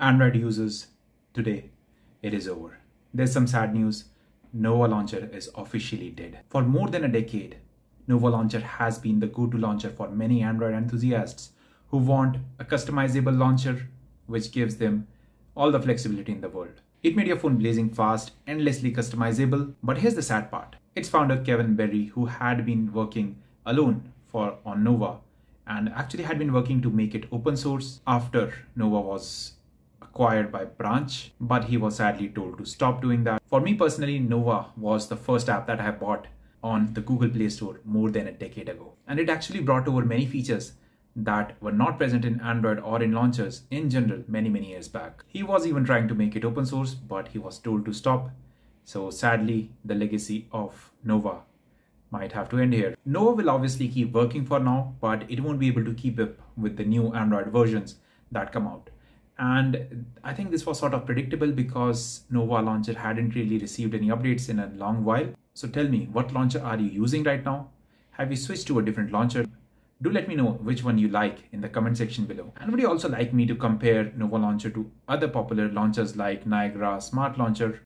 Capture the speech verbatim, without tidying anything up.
Android users, today it is over. There's some sad news. Nova Launcher is officially dead. For more than a decade, Nova Launcher has been the go-to launcher for many Android enthusiasts who want a customizable launcher which gives them all the flexibility in the world. It made your phone blazing fast, endlessly customizable, but here's the sad part. Its founder Kevin Berry, who had been working alone for on Nova and actually had been working to make it open source after Nova was acquired by Branch, but he was sadly told to stop doing that. For me personally, Nova was the first app that I bought on the Google Play Store more than a decade ago. And it actually brought over many features that were not present in Android or in launchers in general many, many years back. He was even trying to make it open source, but he was told to stop. So sadly, the legacy of Nova might have to end here. Nova will obviously keep working for now, but it won't be able to keep up with the new Android versions that come out. And I think this was sort of predictable because Nova Launcher hadn't really received any updates in a long while. So tell me, what launcher are you using right now? Have you switched to a different launcher? Do let me know which one you like in the comment section below. And would you also like me to compare Nova Launcher to other popular launchers like Niagara Smart Launcher